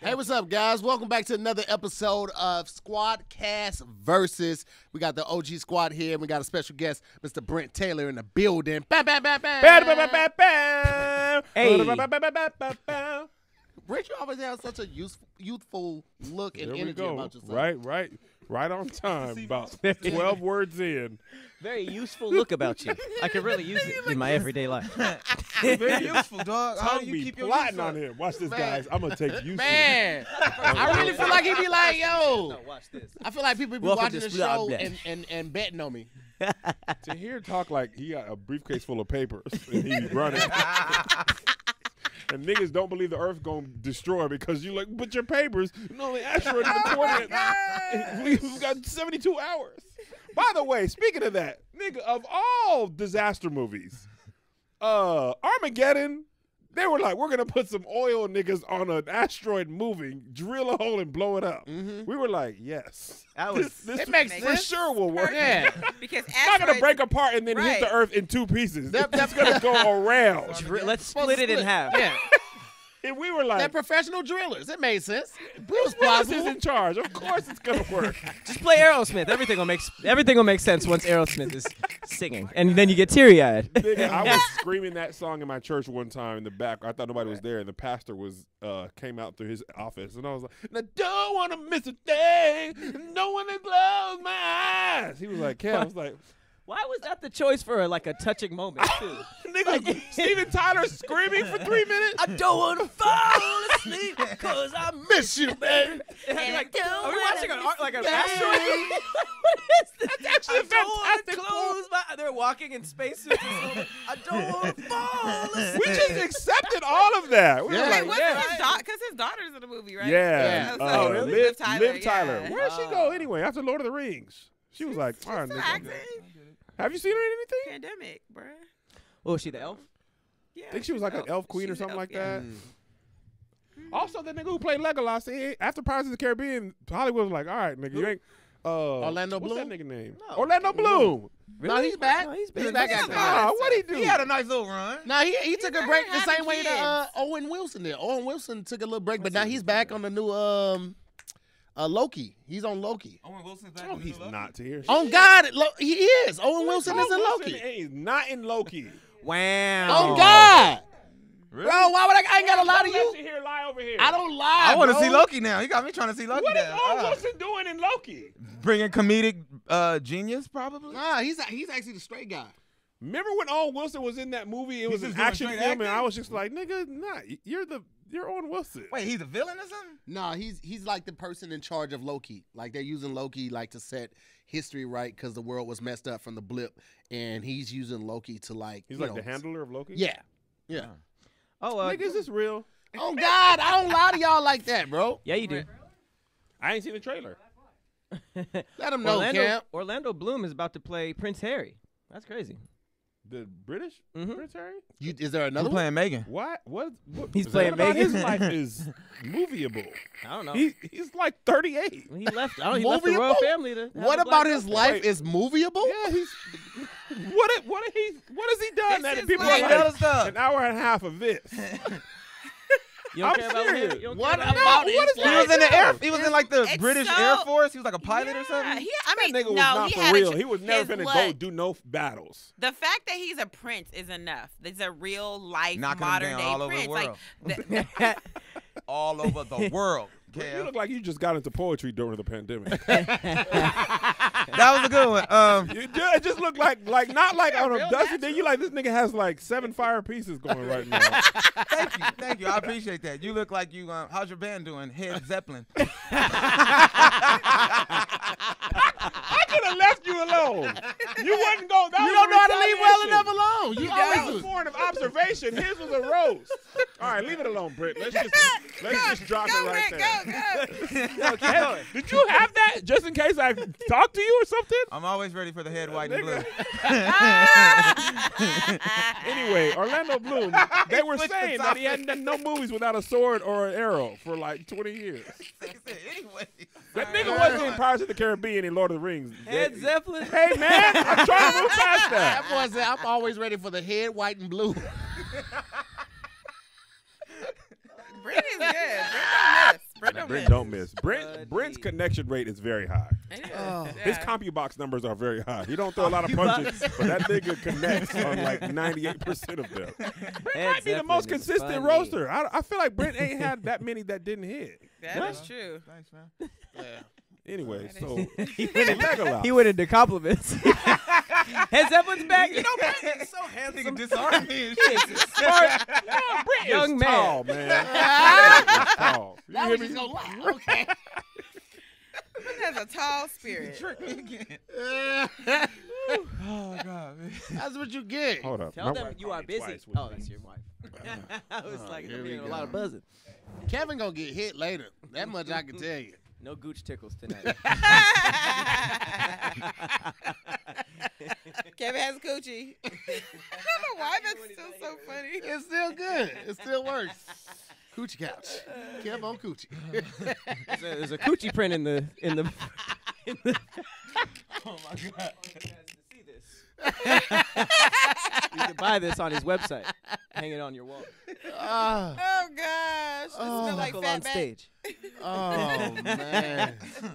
Hey, what's up, guys? Welcome back to another episode of SquADD Versus. We got the OG squad here, and we got a special guest, Mr. Brent Taylor, in the building. Bam, bam, bam, bam. Hey. Brent, you always have such a youthful look and energy about yourself. Right on time. About 12 words in. Very useful look about you. I could really use it in my everyday life. Very useful, dog. How do Tongue you be keep your plotting youth on up? him. Watch this, guys. I'm going to take you. Man, I really feel like he'd be like, yo. No, watch this. I feel like people be Welcome watching to the show SquADD. and betting on me. To hear talk like he got a briefcase full of papers and he's running. And niggas don't believe the Earth's going to destroy because you like, but your papers, no, the asteroid is important. We've got 72 hours. By the way, speaking of that, nigga, of all disaster movies, Armageddon, they were like, we're going to put some oil niggas on an asteroid moving, drill a hole and blow it up. We were like, yes. This it makes for sense. sure will work. Yeah. Because It's not going to break apart and then hit the Earth in two pieces. It's going to go around. Let's split it in half. Yeah. And we were like, They're professional drillers. It made sense. It was Willis is plausible. in charge. Of course it's going to work. Just play Aerosmith. Everything will make sense once Aerosmith is singing, and then you get teary-eyed. Nigga, I was screaming that song in my church one time in the back. I thought nobody was there, and the pastor came out through his office, and I was like, I don't want to miss a thing. Don't want to close my eyes. He was like, Kev, I was like, Why was that the choice for a touching moment too? nigga, Steven Tyler screaming for 3 minutes. I don't want to fall asleep because I Miss you, baby. like, are we watching an asteroid? Baby. What is this? That's actually I don't want to fantastic. close my. They're walking in spacesuits. I don't want to fall asleep. We just accepted all of that. We were Yeah. like, What's yeah. his daughter? Because his daughter's in the movie, right? Yeah. Oh, so Liv, Liv Tyler. Liv Tyler. Yeah. Where'd she go anyway after Lord of the Rings? She was like, all right, Still nigga. acting. Have you seen her in anything? Pandemic, bruh. Oh, is she the elf? Yeah, I think she was like an elf queen or She's an something elf, like yeah. that. Also, the nigga who played Legolas, after Pirates of the Caribbean, Hollywood was like, all right, nigga, you ain't. Orlando what's Bloom? that nigga name? No. Orlando Bloom. No, he's back. No, he's He's back. back. He's acting. What'd he do? He had a nice little run. No, he took a break the having same way that Owen Wilson did. Owen Wilson took a little break, but now he's back on the new Loki. He's on Loki. Owen Wilson's back. No, on the he's new not here. On God, he is. Owen Wilson is in Loki. He's not in Loki. Wow. On God. Really? Bro, why would I ain't got to lie to Don't let you? you here lie over here. I don't lie, I want to bro. see Loki now. He got me trying to see Loki What is now. Owen Wilson doing in Loki? Bringing comedic genius, probably. Nah, he's actually the straight guy. Remember when Owen Wilson was in that movie? It was just an doing action straight film, and acting? I was just like, nigga, nah, you're Owen Wilson. Wait, he's a villain or something? Nah, he's like the person in charge of Loki. Like they're using Loki like to set history right because the world was messed up from the blip, and he's using Loki to like. He's like the handler of Loki? Yeah, yeah. Oh, Nigga, is this real? Oh God, I don't lie to y'all like that, bro. yeah, you do. I ain't seen the trailer. Let him know, Cam. Orlando Bloom is about to play Prince Harry. That's crazy. The British Prince Harry? Is there another I'm one? playing Megan. What? He's is playing that about Megan? His life is movieable. I don't know. He's like 38. He left. He left the Movieable? royal family to. have What a about black his girlfriend. life Wait. is movieable? Yeah, he's what has he done This that is people like- are Other like stuff. an hour and a half of this? You don't I'm care about serious. him? You don't What care about about him? his He was life? in the air. He was in like the It's British so- Air Force. He was like a pilot or Yeah, something. I That mean, nigga was no, not he for had real. a, He was never his finna go look. do no battles. The fact that he's a prince is enough. There's a real life Knocking him modern down day all over the prince. world. Like, All over the world. You Kev. look like you just got into poetry during the pandemic. That was a good one. It just looked like not like on a dusty day. You like this nigga has like 7 fire pieces going right now. Thank you. I appreciate that. You look like you. How's your band doing? Head Zeppelin. I could have left you alone. You wouldn't go. You don't know how to leave well enough alone. You That always was point of observation. His was a roast. All right, leave it alone, Britt. Let's just drop it right there. go. Hey, did you have that just in case I talk to you or something? I'm always ready for the head white and blue. Anyway, Orlando Bloom, they were Switch the saying that he topic. hadn't done no movies without a sword or an arrow for like 20 years. Anyway. That nigga wasn't in Pirates of the Caribbean in Lord of the Rings. Ed Zeppelin. Hey, man, I'm trying to move past that. That boy said, I'm always ready for the head, white, and blue. Brent is good. Brent don't miss. Brent don't miss. Brent's connection rate is very high. His CompuBox numbers are very high. He don't throw a lot of punches, but that nigga connects on like 98% of them. Brent might be the most consistent roaster. I feel like Brent ain't had that many that didn't hit. That is true. Thanks, man. Yeah. Anyway, so he went into compliments. Has Zeppelin's back? You know, Brent is so handsome. Nigga disarm me and He is a smart young man. tall, man. Tall. You That hear was me? just gonna lie. Okay. He has a tall spirit. trick me again. Oh God, man. That's what you get. Hold up. Tell My them wife you called are me busy. twice with Oh, me. that's your wife. I was like, here I'm we hearing a go. lot of buzzing. Kevin gonna get hit later. That much I can tell you. No gooch tickles tonight. Kevin has a coochie. I don't know why that's still so funny. It's still good. It still works. Coochie couch. Kev on coochie. There's a coochie print in the. Oh my God. You can buy this on his website. Hang it on your wall. Ah. Oh gosh. It smells like Buckle fat on back. stage. Oh man.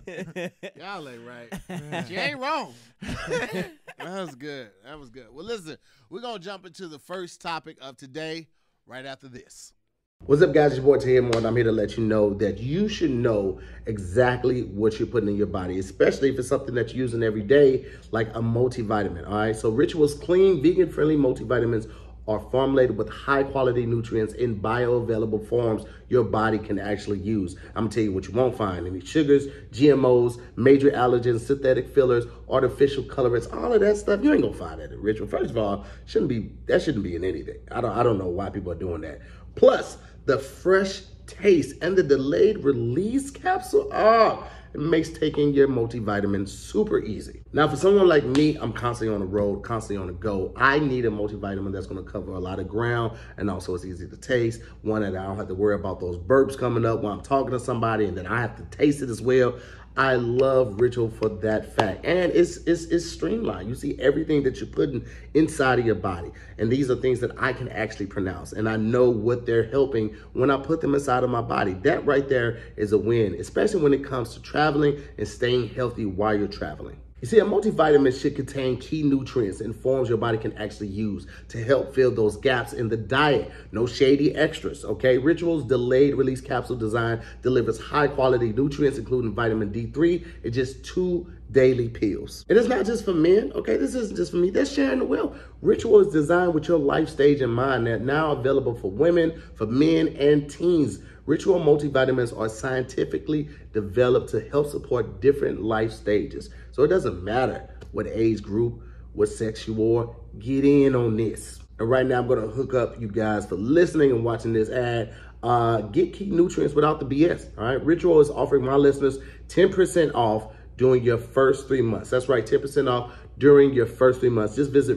Y'all ain't right. She ain't wrong. That was good. That was good. Well, listen, we're gonna jump into the first topic of today right after this. What's up, guys? It's your boy TriviaMob, and I'm here to let you know that you should know exactly what you're putting in your body, especially if it's something that you're using every day, like a multivitamin, all right? So Ritual's clean, vegan-friendly multivitamins are formulated with high-quality nutrients in bioavailable forms your body can actually use. I'm gonna tell you what you won't find: any sugars, GMOs, major allergens, synthetic fillers, artificial colorants, all of that stuff. You ain't gonna find that in Ritual. First of all, shouldn't be in anything. I don't know why people are doing that. Plus, the fresh taste and the delayed release capsule, it makes taking your multivitamin super easy. Now, for someone like me, I'm constantly on the road, constantly on the go. I need a multivitamin that's gonna cover a lot of ground, and also it's easy to taste. One that I don't have to worry about those burps coming up when I'm talking to somebody, and then I have to taste it as well. I love Ritual for that fact. And it's streamlined. You see everything that you're putting inside of your body. And these are things that I can actually pronounce. And I know what they're helping when I put them inside of my body. That right there is a win, especially when it comes to traveling and staying healthy while you're traveling. You see, a multivitamin should contain key nutrients and forms your body can actually use to help fill those gaps in the diet. No shady extras, okay? Ritual's delayed release capsule design delivers high quality nutrients, including vitamin D3, in just 2 daily pills. And it's not just for men, okay? This isn't just for me. They're sharing the wealth. Ritual is designed with your life stage in mind. They're now available for women, for men, and teens. Ritual multivitamins are scientifically developed to help support different life stages. So it doesn't matter what age group, what sex you are, get in on this. And right now I'm gonna hook up you guys for listening and watching this ad. Get key nutrients without the BS, all right? Ritual is offering my listeners 10% off during your first 3 months. That's right, 10% off during your first 3 months. Just visit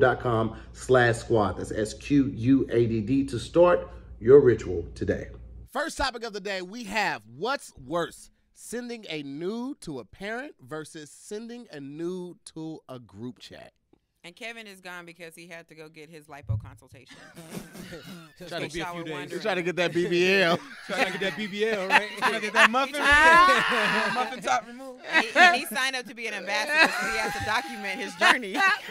ritual.com/squad. That's SQUADD to start your ritual today. First topic of the day, we have what's worse, sending a nude to a parent versus sending a nude to a group chat. And Kevin is gone because he had to go get his lipo consultation. Trying be a few days. He's trying to get that BBL. Trying to get that BBL, right? Trying to get that muffin, muffin top removed. And he signed up to be an ambassador, so he has to document his journey.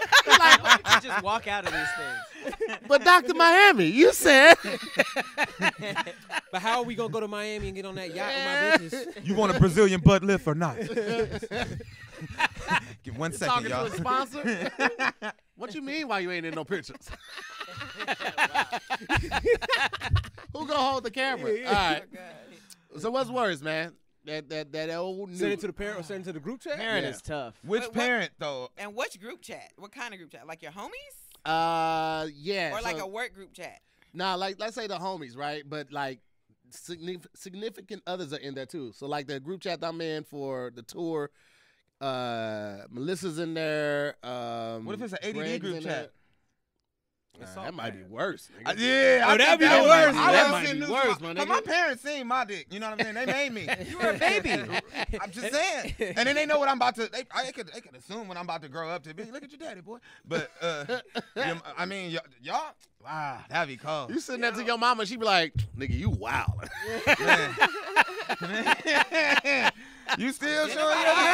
You just walk out of these things. But Dr. Miami, you said. But how are we gonna go to Miami and get on that yacht with my bitches? You want a Brazilian butt lift or not? Give 1 second, Talking y'all. to a sponsor? What you mean why you ain't in no pictures? Who gonna hold the camera? All right. So what's worse, man? That old nude. Send it to the parent or send it to the group chat? Parent Yeah. is tough. Which What- parent, though? And which group chat? What kind of group chat? Like your homies? Yeah. Or like so- a work group chat? Nah, like let's say the homies, right? But like significant others are in there too. So like the group chat that I'm in for the tour, Melissa's in there. What if it's an ADD Greg's group in chat? there. That might be worse. Nigga. Yeah, Oh, that'd be the worst. That might be worse, my But nigga. my parents seen my dick. You know what I'm saying? They made me. You were a baby. I'm just saying. And then they know what I'm about to. They could assume when I'm about to grow up to be. Look at your daddy, boy. But I mean, y'all. Wow, that'd be cold. You sitting there to your mama, she be like, "Nigga, you wild." Man. You still showing your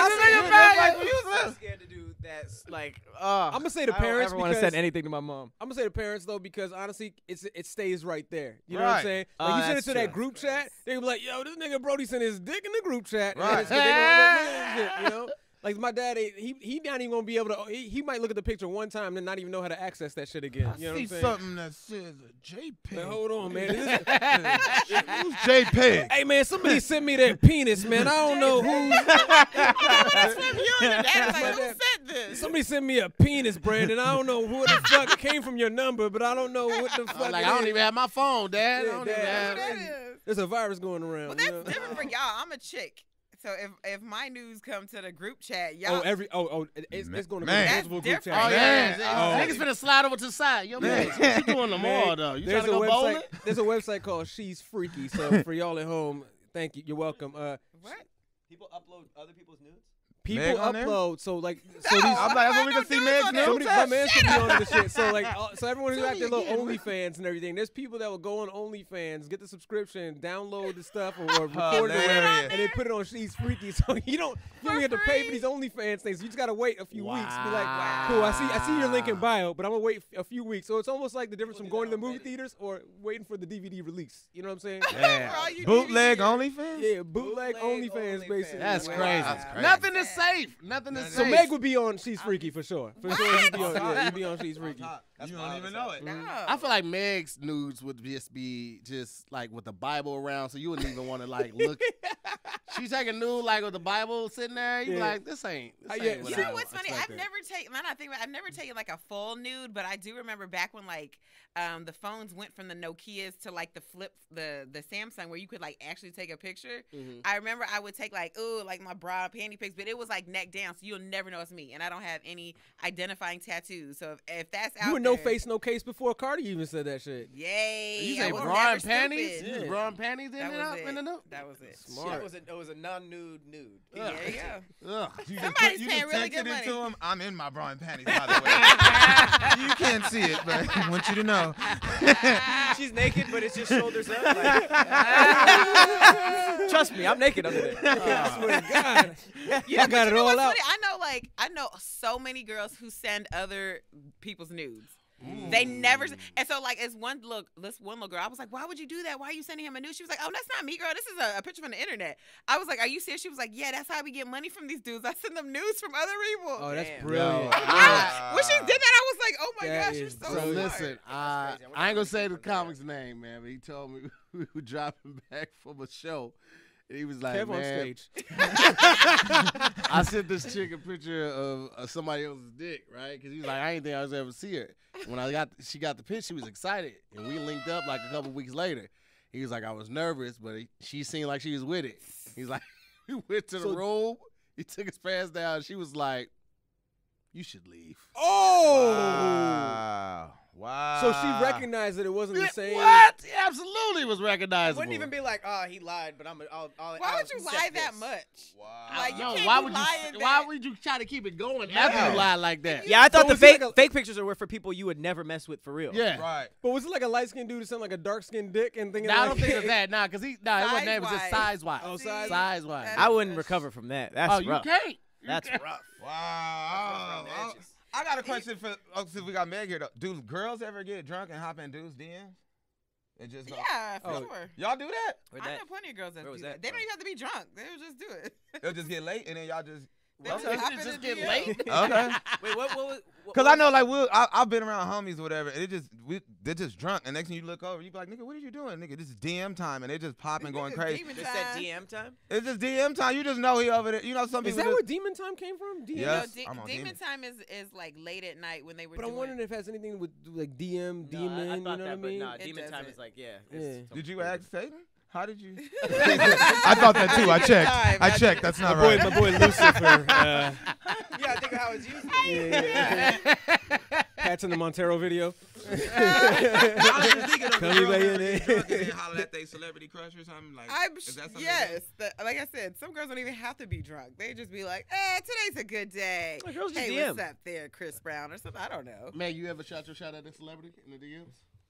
I'm scared to do that. Like, I'm gonna say the parents. I don't want to because send anything to my mom. I'm gonna say the parents though because honestly, it stays right there. You know what Right. I'm saying? Like you send it that's to that true. group chat, they be like, "Yo, this nigga Brody sent his dick in the group chat." And Right. it's 'cause they gonna look at shit, you know. Like my dad, he not even gonna be able to. He might look at the picture one time and not even know how to access that shit again. You know what I'm saying? something that says a JPEG. Like, hold on, man. Who's JPEG? Hey man, somebody sent me that penis, man. I don't know who. That's from you and the dad. Like, who said this? Somebody sent me a penis, Brandon. I don't know who the fuck came from your number, but I don't know what the fuck. Like, it I don't is. even have my phone, Dad. Yeah, I don't Dad. even have That is. There's a virus going around. Well, you that's know? different for y'all. I'm a chick. So if my news come to the group chat, y'all. It's going to go to Man. multiple group That's chats. Oh, yeah. Man. Niggas finna slide over to the side. Yo, man, what you doing tomorrow, though? You trying to go bowling? There's a website called She's Freaky. So for y'all at home, thank you. You're welcome. What? People upload other people's nudes. People Meg on there? upload. So like, No, these. I'm like, that's what we can see Meg's Somebody- Somebody, nudes my at? man's gonna be on this shit. So like, so everyone who Tell got me their little again, OnlyFans and everything, there's people that will go on OnlyFans, get the subscription, download the stuff, or record it, or whatever, Hilarious. and they put it on She's Freaky. So you don't have to pay for free? these OnlyFans things. You just gotta wait a few weeks. Be like, Wow. cool. I see your link in bio, but I'm gonna wait a few weeks. So it's almost like the difference from going to the movie theaters or waiting for the DVD release. You know what I'm saying? For all you Bootleg DVDs. OnlyFans? Yeah, bootleg Bootleg OnlyFans, OnlyFans. basically. That's man. crazy. That's crazy. Nothing is safe. Nothing is So safe. Meg would be on She's Freaky for sure. For sure, you'd be on She's Freaky. You don't even know it. No. I feel like Meg's nudes would just be just like with the Bible around, so you wouldn't even want to like look. She's taking nude like with the Bible sitting there. You be Yeah. like, this ain't. This Yeah. ain't what You I know what's funny? expected. I've never taken like a full nude, but I do remember back when like the phones went from the Nokias to like the flip, the Samsung, where you could like actually take a picture. Mhm. I remember I would take like my bra and panty pics, but it was like neck down, so you'll never know it's me, and I don't have any identifying tattoos. So if that's out You were there, no face, no case before Cardi even said that shit. Yay! You I say was bra never and panties? stupid. You was bra and panties in That and was out it. in the nude? That was it. Smart. It was a non-nude nude. There you go. Ugh. Somebody's paying really good texted it to money. him. I'm in my bra and panties, by the way. You can't see it, but I want you to know. She's naked, but it's just shoulders up. Like, trust me, I'm naked under there. I swear to God. Yeah, I got but it you know all what's out. funny? I know so many girls who send other people's nudes. They never, and so like this one little girl, I was like, why would you do that? Why are you sending him a nude? She was like, oh, that's not me, girl. This is a picture from the internet. I was like, are you serious? She was like, yeah, that's how we get money from these dudes. I send them nudes from other people. Oh, that's Damn. brilliant. When she did that, I was like, oh my That gosh, you're is so So brilliant. smart. listen, I ain't gonna say the comic's name, man, but he told me we were dropping back from a show. And he was like, Kev on man, stage. I sent this chick a picture of somebody else's dick, right? Because he was like, I ain't think I was ever see her. When she got the pitch, she was excited, and we linked up like a couple weeks later. He was like, I was nervous, but she seemed like she was with it. He's like, we went to the So- room. He took his pants down. And she was like, you should leave. Oh! Wow. So she recognized that it wasn't the same. What? He absolutely was recognizable. Wouldn't even be like, oh, he lied, but I'll Why would you lie that much? Wow. Like, you No, can't why be would lying you? that- Why would you try to keep it going after you lie like that? Yeah, I thought So the was it like fake pictures were for people you would never mess with for real. Yeah. Right. But was it like a light skinned dude who sounded like a dark skinned dick and thinking Nah, I like, don't think it's that. Nah, because it wasn't that. It was just Size-wise. size-wise. Oh, See? Size-wise. That- I wouldn't recover from that. That's Oh, you rough. can't. That's rough. Wow. I got a question for since we got Meg here. Though. Do girls ever get drunk and hop in dudes' DMs? And just go, Yeah, for Oh. sure. y'all do that? Where'd I that- know plenty of girls that where do was that. that They don't from? even have to be drunk. They'll just do it. It'll just get late and then y'all just. They'll Okay. hop in Just the get DM. late. Okay. Wait, what Because I know, like, I've been around homies or whatever, and they're just drunk, and next thing you look over, you be like, nigga, what are you doing? Nigga, this is DM time, and they just popping, going crazy. Demon Just time. that DM time? It's just DM time. You just know he over there. You know, some is people that just, where Demon Time came from? DM? Yeah. No, Yes, I'm on demon Demon. time is like late at night when they were But doing. I'm wondering if it has anything with like DM, No, demon, I you know thought what that, I mean? but nah, It demon time doesn't. is like, yeah. Yeah. Did you ask Satan? How did you? I thought that too. I checked. I checked. That's not right. My boy Lucifer. Yeah, I think how it's used. yeah. Pat's in the Montero video. I was just thinking of Come girls lay that in get it. drunk and then holler at their celebrity crush or something. Like, is that something? yes. Like I said, some girls don't even have to be drunk. They just be like, today's a good day. Like, girls just Hey, DM. what's up there, Chris Brown or something? I don't know. Man, you ever shot your shot at a celebrity in the DMs?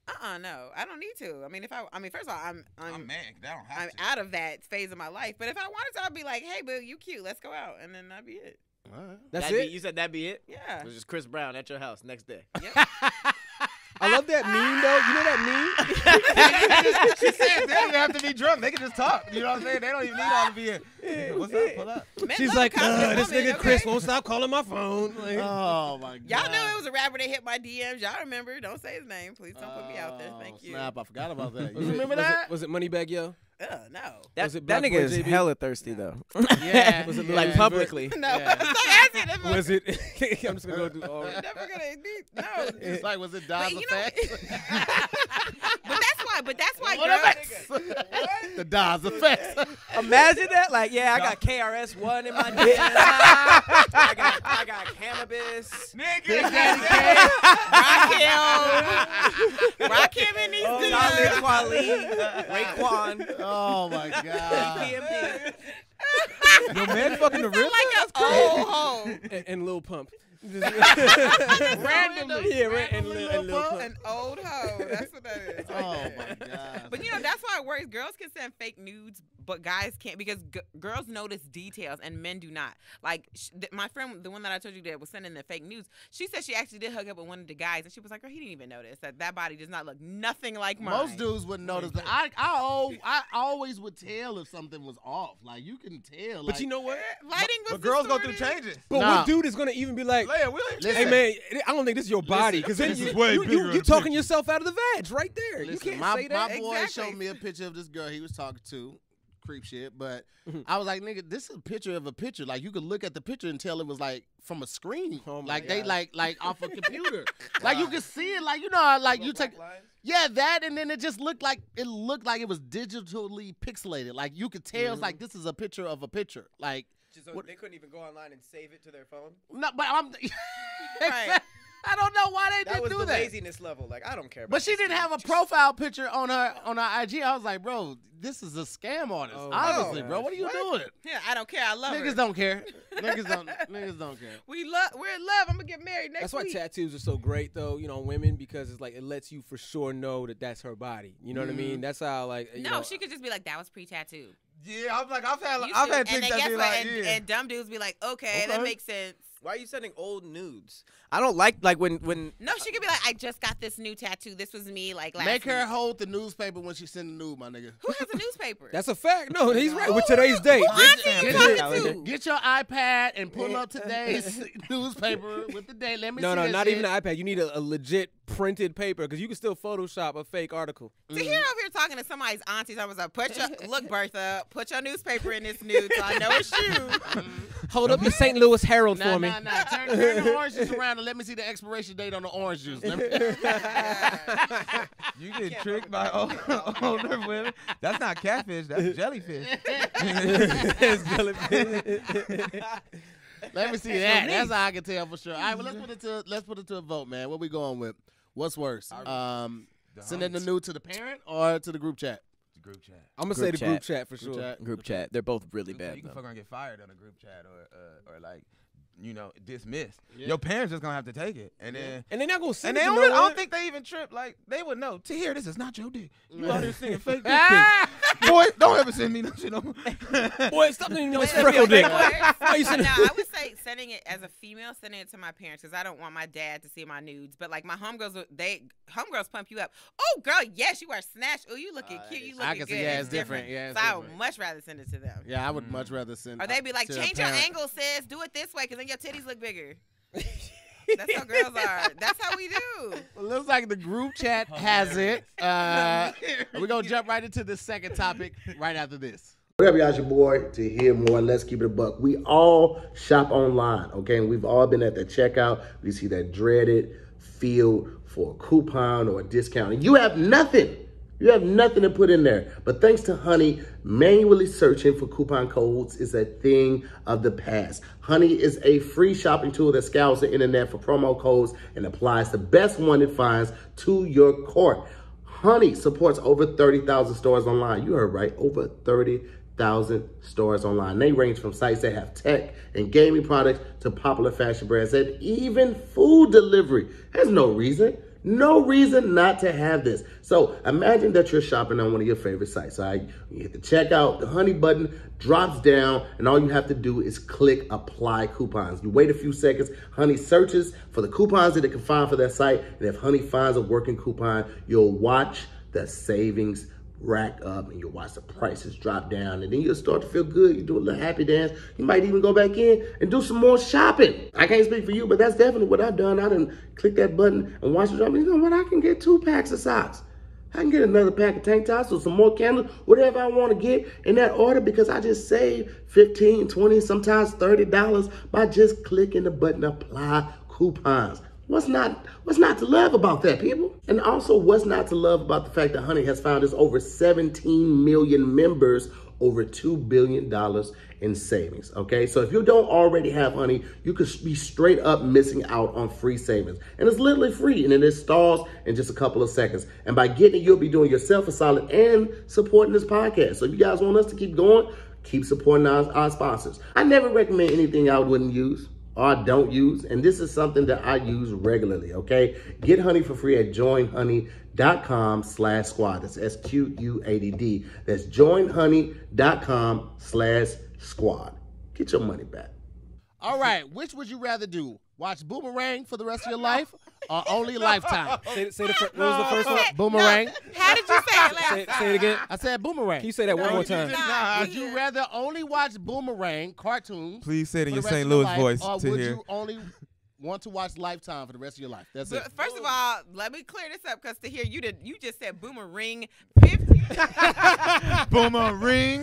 No, I don't need to. I mean, first of all, I'm man. I don't have I'm to. out of that phase of my life. But if I wanted to, I'd be like, hey, boo, you cute. Let's go out, and then that'd be it. All right. That's That'd it. be- you said that'd be it? Yeah. It was just Chris Brown at your house next day. Yep. I love that meme though. You know that meme? She said they don't even have to be drunk. They can just talk. You know what I'm saying? They don't even need all to be in. What's up? Pull up. Men She's love like, a confident this woman, nigga okay? Chris won't stop calling my phone. Like, Oh my God. Y'all know it was a rapper that hit my DMs. Y'all remember? Don't say his name. Please don't put me out there. Thank you. Snap! I forgot about that. was You it- remember was that? It, was it Moneybag Yo? No. That, Was it that Black nigga Boy is JB? hella thirsty though. Yeah. Was it yeah. Like publicly. No. Yeah. Stop asking if I'm Was it? I'm just gonna go through all. never gonna be. No. It's like, was it Daz you know- effect? But that's why What girls. effects? The Daz effect. Imagine that. Like, yeah, I got KRS-One in my DMs. I got cannabis. Big Daddy Kane. Rakim in these Talib DMs. Kweli, Raekwon, Oh my God. PMD. Your man fucking the real. Like an old hoe. And Lil Pump. Randomly. Yeah, right. And Lil Pump. An old hoe. That's what that is. right Oh there. my God. But you know that's why it works. Girls can send fake nudes, but guys can't because girls notice details and men do not. Like my friend, the one that I told you that was sending the fake nudes, she said she actually did hook up with one of the guys, and she was like, "Girl, he didn't even notice that body does not look nothing like mine." Most dudes wouldn't notice, but I always would tell if something was off. Like you can tell. But you know what? lighting was But girls go through distorted. changes. But Nah. what dude is gonna even be like, Leia, we ain't Listen. hey man, I don't think this is your body, because then this you is way bigger in you the talking picture. yourself out of the vag right there. You Listen, can't my say that. boy Exactly. showed me a picture of this girl he was talking to. Creep shit, but I was like, nigga, this is a picture of a picture. Like you could look at the picture and tell it was like from a screen. Oh my like God. they like off a computer. Like you could see it. Like you know, how, like you take that, and then it just looked like it was digitally pixelated. Like you could tell, it's like this is a picture of a picture. Like So What- they couldn't even go online and save it to their phone? no, but I'm. Right. I don't know why they That didn't was do the that. laziness level. Like, I don't care about But she this didn't dude. have a profile picture on her IG. I was like, bro, this is a scam artist. Oh, Honestly, my bro, what are you doing? Yeah, I don't care. I love Niggas her. don't care. Niggas don't care. We're in love. I'm gonna get married next That's why week. tattoos are so great, though, you know, on women, because it's like it lets you for sure know that that's her body. You know what I mean? That's how, like, you No, know, she could just be like, that was pre-tattooed. Yeah, I'm like, I've had You I've should- had and chicks then that guess be what? like, and, yeah. and dumb dudes be like, okay, that makes sense. Why are you sending old nudes? I don't like when No, she could be like, I just got this new tattoo. This was me like last Make her week. hold the newspaper when she send the nude, my nigga. Who has a newspaper? that's a fact. No, he's right. With today's date. Who auntie you talking to? Get your iPad and pull up today's newspaper with the date. Let me No, see no, that not shit. even an iPad. You need a legit printed paper, because you can still Photoshop a fake article. See, here over here talking to somebody's aunties, I was like, look, Bertha, put your newspaper in this nude so I know it's you. Hold up the St. Louis Herald for me. Nah. Turn the oranges around and let me see the expiration date on the orange juice. Let me- You get tricked by older women. That's not catfish. That's jellyfish. Let me see that. That's how I can tell for sure. All right, well, let's put it to a vote, man. What we going with? What's worse? Sending the nude to the parent or to the group chat? Group chat. I'm going to say the group chat for sure. group chat, they're both really Group chat, bad. you can though. fucking get fired on a group chat or like, you know, dismissed. Your parents just gonna have to take it, and then. And they're not going to send And they it to don't, no I don't one. think they even trip. Like, they would know. To hear this is not your dick. You out here singing fake dick pics. Boy, don't ever send me no shit on. Boy, stop sending me this Wait, freckle dick. why you sending- No, I would say sending it as a female, sending it to my parents because I don't want my dad to see my nudes. But like my homegirls, homegirls pump you up. Oh, girl, yes, you are snatched. Oh, you looking cute. You looking I can good. see, yeah, it's different. Yeah, it's so I would different. much rather send it to them. Yeah, I would much rather send. Or they'd be like, to a change your parent. angle, sis. Do it this way because then your titties look bigger. That's how girls are. That's how we do. Well, looks like the group chat has it. We're going to jump right into the second topic right after this. Whatever, y'all, your boy. To hear more, let's keep it a buck. We all shop online, okay? And we've all been at the checkout. We see that dreaded field for a coupon or a discount. And you have nothing. You have nothing to put in there. But thanks to Honey, manually searching for coupon codes is a thing of the past. Honey is a free shopping tool that scours the internet for promo codes and applies the best one it finds to your cart. Honey supports over 30,000 stores online. You heard right, over 30,000 stores online. They range from sites that have tech and gaming products to popular fashion brands and even food delivery. There's no reason No reason not to have this. So imagine that you're shopping on one of your favorite sites. All right, you hit the checkout, the honey button drops down, and all you have to do is click apply coupons. You wait a few seconds, honey searches for the coupons that it can find for that site, and if honey finds a working coupon, you'll watch the savings rack up and you'll watch the prices drop down, and then you'll start to feel good. You do a little happy dance. You might even go back in and do some more shopping. I can't speak for you, but that's definitely what I've done. I done click that button and watch it drop. You know what? I can get 2 packs of socks. I can get another pack of tank tops or some more candles, whatever I want to get in that order, because I just saved $15, $20, sometimes $30 by just clicking the button apply coupons. What's not to love about that, people? And also, what's not to love about the fact that Honey has found its over 17 million members, over $2 billion in savings, okay? So if you don't already have Honey, you could be straight up missing out on free savings. And it's literally free, and it installs in just a couple of seconds. And by getting it, you'll be doing yourself a solid and supporting this podcast. So if you guys want us to keep going, keep supporting our sponsors. I never recommend anything I wouldn't use or I don't use, and this is something that I use regularly, okay? Get Honey for free at joinhoney.com/squad. That's SQUADD. That's joinhoney.com/squad. Get your money back. All right, which would you rather do? Watch Boomerang for the rest of your life or only Lifetime? Say what was the first one? Boomerang. No, how did you say it last Say time? it again. I said Boomerang. Can you say that one more time? Would you rather only watch Boomerang cartoons? Please say it in for your the rest St. of your Louis life, voice or to would hear. you only want to watch Lifetime for the rest of your life? That's it. But first of all, let me clear this up, because to hear you just said Boomerang 15 Boomerang.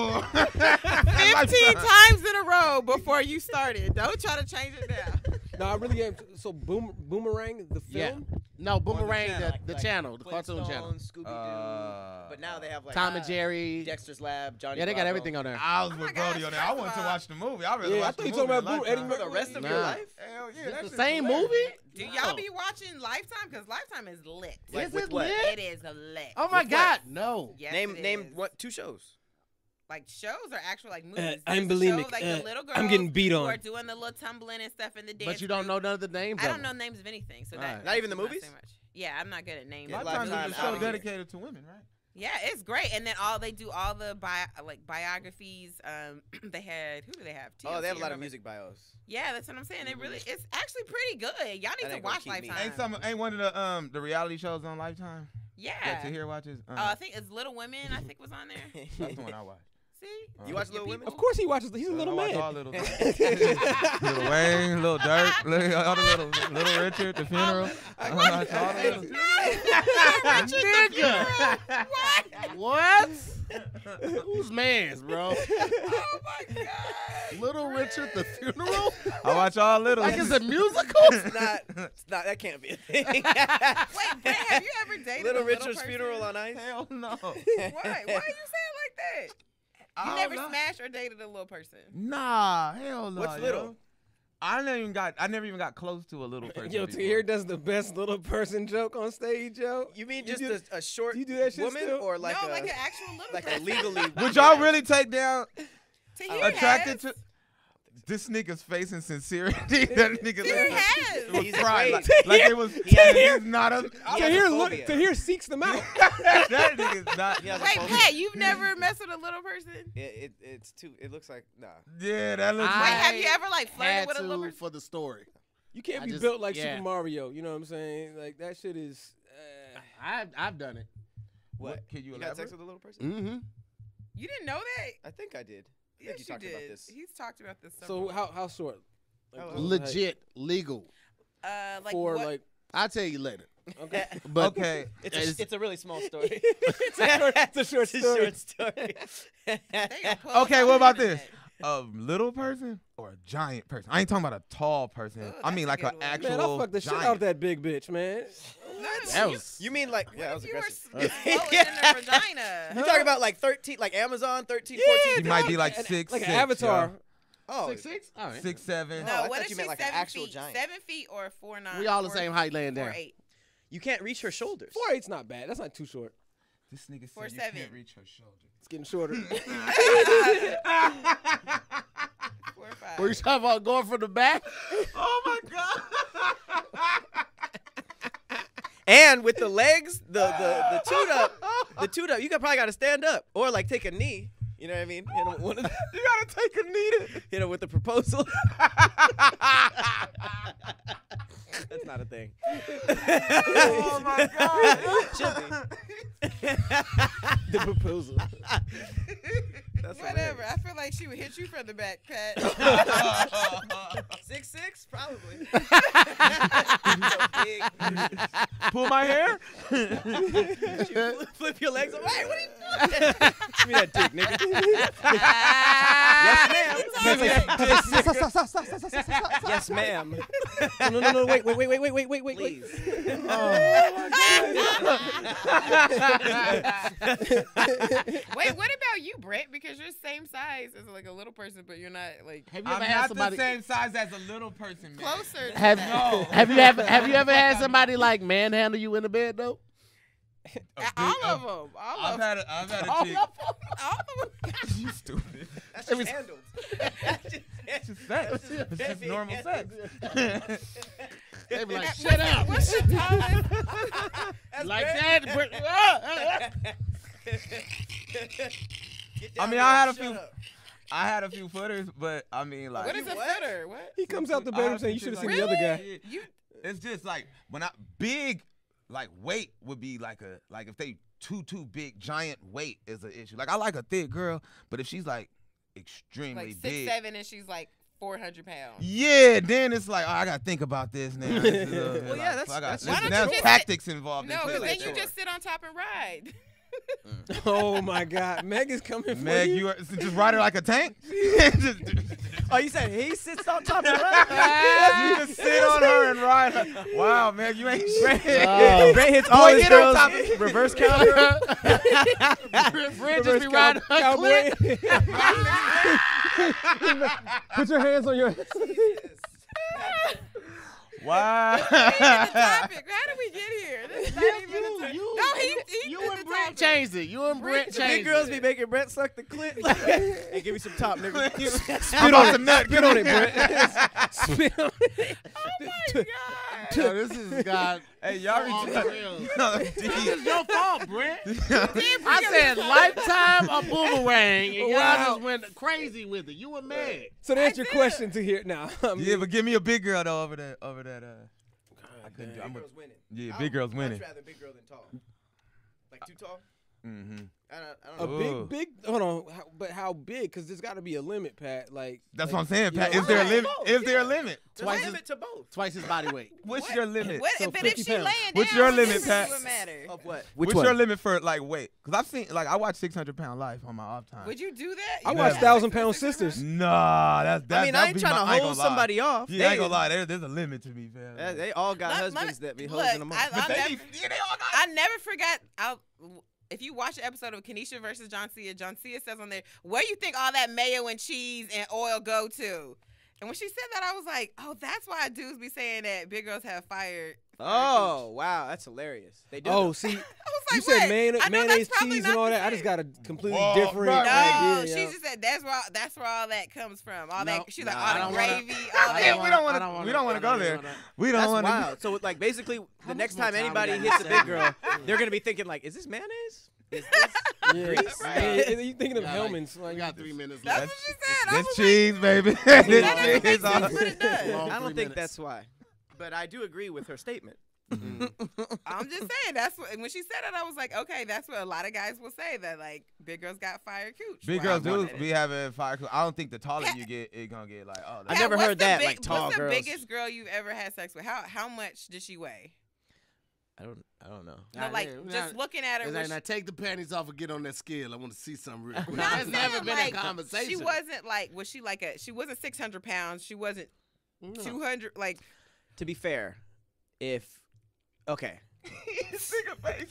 15 times in a row before you started. Don't try to change it now. No, I really am. So Boomerang, the film? Yeah. No, Boomerang, channel, the like channel, the cartoon channel. Scooby-Doo. But now they have like Tom and Jerry. Dexter's Lab, Johnny Yeah, they got Bravo. everything on there. I was Oh my with Brody gosh, on there. I first wanted of to all- watch the movie. I really Yeah, I watched thought the you movie. talking about Lifetime. Eddie For the rest of your Nah. life? Hell yeah, It's that the shit's same hilarious. movie? Do y'all be watching Lifetime? Because Lifetime is lit. Like, Is with it what? lit? It is lit. Oh my With God, no. Yes, Name it is. what 2 shows? Like shows or actual like movies. I'm There's a show, bulimic. like the little girls I'm getting beat who on. are doing the little tumbling and stuff in the dance. But you don't know group. none of the names I of don't know them. names of anything. So All that right. Not even the actually movies? so much. Yeah, I'm not good at names. Get Lifetime Lifetime is a out show of here. dedicated to women, right? Yeah, it's great. And then they do all the biographies. They had who do they have? Oh, they have a TLC, lot of remember? music bios. Yeah, that's what I'm saying. It's actually pretty good. Y'all need That to ain't gonna watch keep me. Lifetime. Ain't one of the reality shows on Lifetime? Yeah. That Tahir watches? I think it's Little Women. I think was on there. That's the one I watch. See, You watch Your Little Women? people. Of course he watches. He's a little I watch man. all Little Little Wayne, Little Dirk, all the little Richard, the funeral. I watch all the little. Nigga. What? Who's man's, bro? Oh my God. Little Richard, the funeral? I watch all little. Like it's a musical? It's not. That can't be a thing. Wait, Brett, have you ever dated Little a Richard's person? funeral on ice. Hell no. Why? Why are you saying like that? You I never don't know. smashed or dated a little person. Nah, hell no. What's yo. little? I never even got close to a little person. Yo, before. Tahir does the best little person joke on stage, yo. You mean You just do- a short you do that shit woman still? or like no, a like an actual little like a person. legally? Would y'all really take down Tahir attracted has. to this nigga's face and sincerity? That nigga Tahir like, has. was He's crying afraid. like it was. Tahir- He's not a. He has a Tahir, phobia. Tahir seeks them out. That nigga's not. He has a Wait, phobia. Pat, you've never messed with a little person? It's too. It looks like nah. Yeah, that looks. Wait, I have you ever like flirted Had with a little to person? for the story. You can't I be just- built like yeah. Super Mario. You know what I'm saying? Like that shit is. I've done it. What? Can you You got sex elaborate? with a little person? Mm-hmm. You didn't know that? I think I did. I Yes, think you talked did. about this. He's talked about this. So several how short? How- Legit, legal. like for what? like I'll tell you later. okay. But Okay. It's a really small story. it's a short story. Short story. They gonna pull Okay, up what on about the this? internet. A little person or a giant person? I ain't talking about a tall person. Ooh, I mean that's like a an good one. actual Man, I'll fuck the shit giant. out of that big bitch, man. that was You mean like yeah, that was You were aggressive. swollen in the vagina. You talking about like 13, like Amazon 13, Yeah, 14? He might be like An- 6'6", like an avatar. yo. Oh, 6'6"? All right. 6'7". Oh, No, I what thought if you meant she's like an 7 actual feet? giant. 7 feet or 4'9"? We all the same height laying down. 4'8". you can't reach her shoulders. 4'8's not bad. That's not too short. This nigga said 4'7". you can't reach her shoulder. It's getting shorter. 4 or 5. Were you talking about going from the back? Oh my god. And with the legs, the toot up, you probably got to stand up or like take a knee. You know what I mean? Hit him with one of the, You gotta take a knee to. hit him with the proposal. That's not a thing. Oh my God. Should be. The proposal. That's Whatever. I feel like she would hit you from the back, Pat. 6'6", probably. Pull my hair. Flip your legs. Hey, what are you doing? Give me that dick, nigga. Yes, ma'am. No, wait. Please. Wait, what about you, Brent? Because you're same size as like a little person, but you're not like Have you ever I'm had not somebody the same size as a little person, man. closer. To have, that. have you ever had somebody like manhandle you in the bed though? All of them. All I've of had them. a chick. All of them. You stupid. That's just handled. It's just sex. It's just normal sex. They be like, shut up. What's the tallest? Like that. I mean, I had a few footers, but I mean, like, What is a footer? What? He comes out the bedroom saying, "You should have seen the other guy." You It's just like when big, like weight would be like if they too big, giant weight is an issue. Like I like a thick girl, but if she's like extremely like big, 6'7" and she's like 400 pounds. yeah, then it's like, oh, I gotta think about this now. Well, yeah, like, that's- Why don't there's you just tactics involved. No, in because clearly. then you just sit on top and ride. Oh my God, Meg is coming for Meg, you. you are, just ride her like a tank. Oh, you said he sits on top of her? You just sit on her and ride her. Wow, Meg, you ain't shit. Brent hits Boy, all his get on girls. top of- Reverse counter. Brent just be riding her cowboy. clip. Put your hands on your. Wow. The topic. How did we get here? This is not even a topic. You, No, he you did and the Brent topic. changed it. You and Brent Big changed girls it. be making Brent suck the clit. Hey, give me some top, nigga. Spit on the nut. Spit on it, Brent. Spit on it. Oh my God. Yo, this is God. Hey, y'all off the rails. This be is your fault, Brent. Damn, I said Lifetime or Boomerang, and y'all Wow. just went crazy with it. You and Meg. So to answer your question to here now. Yeah, but give me a big girl though over that. I couldn't do. Big girls winning. Yeah, big girls winning. I'd rather big girl than tall. Like too tall? Mm-hmm. I A don't know. big, hold on, but how big? Because there's got to be a limit, Pat. Like That's like, what I'm saying, you Pat. know, Is there a Right. limit? Both, Is there a yeah. limit? There's Twice a as- limit to both. Twice his body weight. What's your limit? What, So but if 50 she pounds. laying What's down, your what limit, does it Pat? even matter? Of what? What's your limit for like weight? Because I've seen, like, I watch 600-pound Life on my off time. Would you do that? I You watch would- 1,000-pound sisters. Nah, that's I mean, I ain't trying to hold somebody off. Yeah, I ain't gonna lie. There's a limit to me, fam. They all got Let- husbands let- that be look, hosing them I- off. I'll But never- they all got. I never forgot. If you watch the episode of Kenesha versus John Cena says on there, where you think all that mayo and cheese and oil go to? And when she said that, I was like, oh, that's why dudes be saying that big girls have fire. Oh, wow. That's hilarious. They do. Oh, see, I was you like, said wait, I know mayonnaise, that's probably cheese, not and all the that. I just same. got a completely Whoa, different bro, No, idea. she yo. just said that's where all that comes from. All No, that she's no, like I all don't the wanna- gravy, I all don't that. we don't wanna- I don't we don't wanna go there. wanna- We That's don't want wild. So, like, basically, the much next more time time we anybody got? hits a big girl, they're going to be thinking, like, is this mayonnaise? Is this Yeah, grease? yeah, you thinking of Yeah, like, Hellman's? We got 3 minutes That's left. what she said. I That's was cheese, baby. like, that That's doesn't make cheese. sense, but it does. Long I 3 don't think minutes. that's why. But I do agree with her statement. I'm just saying that's what. When she said it, I was like, okay, that's what a lot of guys will say that like big girls got fire cooch. Big Well, girls I do wanted be it. having fire. I don't think the taller Pat- you get, it gonna get like, oh. I That's never what's heard the that, big- like, tall What's the girls. biggest girl you've ever had sex with? How much did she weigh? I don't know. No, like just looking at her. It's was like, now she- take the panties off and get on that scale. I want to see something real quick. No, I'm That's never saying, been like, a conversation. She wasn't like. Was she like a? She wasn't 600 pounds. She wasn't 200. Like To be fair, okay. Nigga face,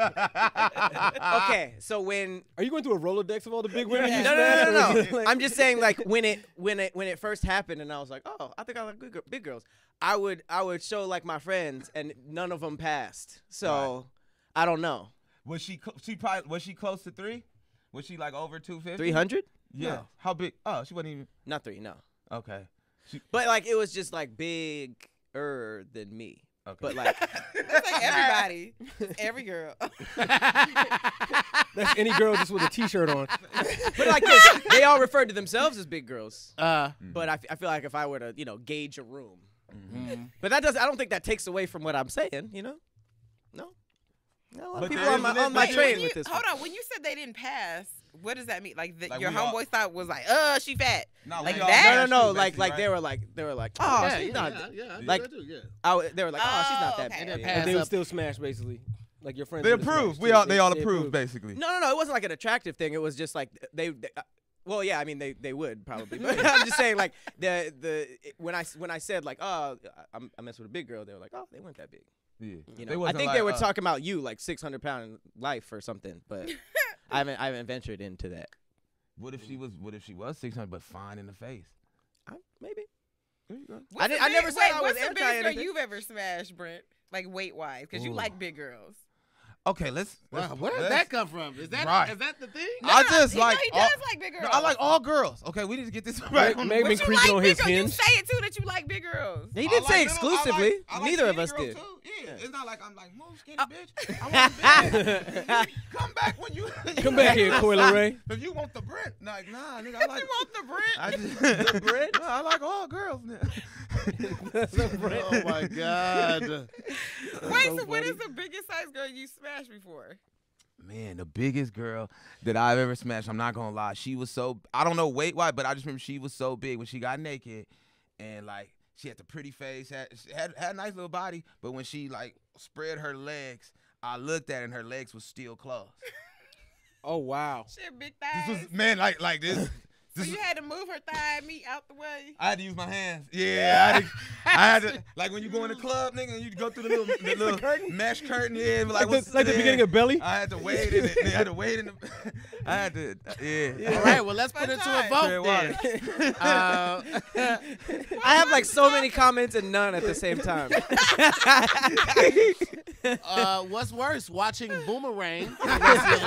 yo. Okay, so when Are you going through a Rolodex of all the big women? you no, smashed? Like- I'm just saying, like when it first happened, and I was like, oh, I think I like big girls. I would show like my friends, and none of them passed. So I don't know. Was she probably was she close to 3? Was she like over 250? 300? Yeah. No. How big? Oh, she wasn't even. Not 3, no. Okay. But like it was just like bigger than me. Okay. But like, That's like everybody, every girl. That's any girl just with a T-shirt on. but like this, they all referred to themselves as big girls. Mm-hmm. But I feel like if I were to, gauge a room, but that does. I don't think that takes away from what I'm saying. No. A lot of But people there on my, is an on my issue. train with this. Hold on, when you said they didn't pass, what does that mean? Like, Like your we all- homeboys thought was like, she fat. No, Like we all that? No. smashed Like too, basically, they were like, oh, yeah, she's yeah, not. yeah, like- they do, yeah. They were like, oh, she's not that okay. bad. And then But they pass would up. still smash, basically. Like your friends. They would've approved. smashed, They too. all They approved, basically. No. It wasn't like an attractive thing. It was just like well, yeah. I mean, they would probably. But I'm just saying, like when I said like, oh, I messed with a big girl, they were like, oh, they weren't that big. Yeah. I wasn't think like, they were talking about you, like 600-pound life or something. But I haven't ventured into that. What if she was 600 but fine in the face? Maybe. There you go. I never said I was What's the anti biggest girl anything. you've ever smashed, Brent? Like weight-wise, because you Ooh. like big girls. Okay, let's Where did that come from? Is that Right. is that the thing? I just he like does like big girls. No, I like all girls. Okay, we need to get this right. Meg been But you creeping like on big his girls. You hinge. say it too that you like big girls. He I didn't like say little- exclusively. I like Neither of skinny us girls did. Too. Yeah, it's not like I'm like move skinny bitch. I want big. Come back when you Come back here, Coyle Ray. If you want the Brent, like nah, nigga, I like You want the Brent? I just, the Brent. No, I like all girls now. Oh my God. Wait, so what is the biggest size girl you smashed before? Man, the biggest girl that I've ever smashed, I'm not gonna lie, she was so, I don't know weight-wise, but I just remember she was so big when she got naked, and like she had the pretty face, had a nice little body, but when she like spread her legs, I looked at her and her legs was still closed. Oh wow. She had big This thighs. was, man, like this. So you had to move her thigh meat out the way. I had to use my hands. Yeah, I had to like when you go in the club, nigga, and you go through the little mesh curtain. Yeah, like Like the beginning of Belly. I had to wait in it. I had to wait in the. I had to. Yeah. All right, well, let's put Fun it to a time. vote then. I have like so many comments and none at the same time. What's worse, watching Boomerang for the rest of your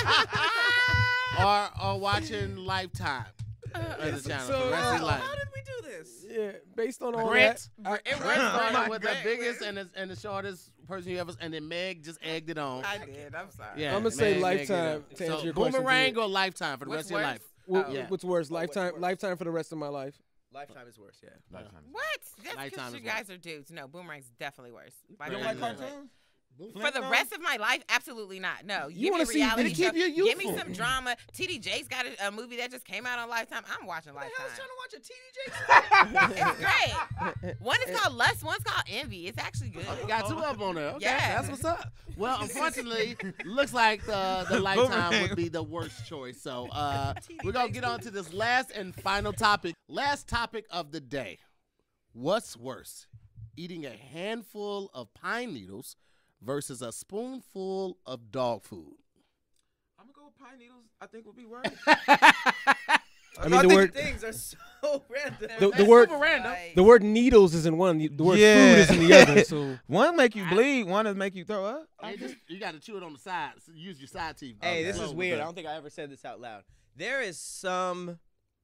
life, or watching Lifetime as a channel for the rest of your life? How did we do this? Yeah, based on all Brent, that. Brent started with the biggest and the shortest person you ever, and then Meg just egged it on. I did. I'm sorry. Yeah, I'ma say Meg Lifetime egged to it on. answer your So question, Boomerang Tia. or Lifetime for the rest of your life? Oh. What's worse, lifetime for the rest of my life? Lifetime is worse, yeah. What? That's Lifetime because is you guys are dudes. No, Boomerang's definitely worse. You don't like cartoons? For the rest of my life, absolutely not. No, You give wanna me a see- reality It'll keep show. you Give me youthful. some drama. TDJ's got a movie that just came out on Lifetime. I'm watching Lifetime. to watch a TDJ. It's great. One is called Lust. One's called Envy. It's actually good. You got two up on there. Okay, Yeah. that's what's up. Well, unfortunately, looks like the Lifetime would be the worst choice. So we're going to get on to this last and final topic. Last topic of the day. What's worse, eating a handful of pine needles versus a spoonful of dog food? I'm gonna go with pine needles. I think would be worse. I mean, the word Things are so random. the word super random. the word needles is in one. The word Yeah. food is in the other. So One make you bleed. One is make you throw up. You got to chew it on the side. So use your side teeth. Hey, this Slow is with weird. that. I don't think I ever said this out loud. There is some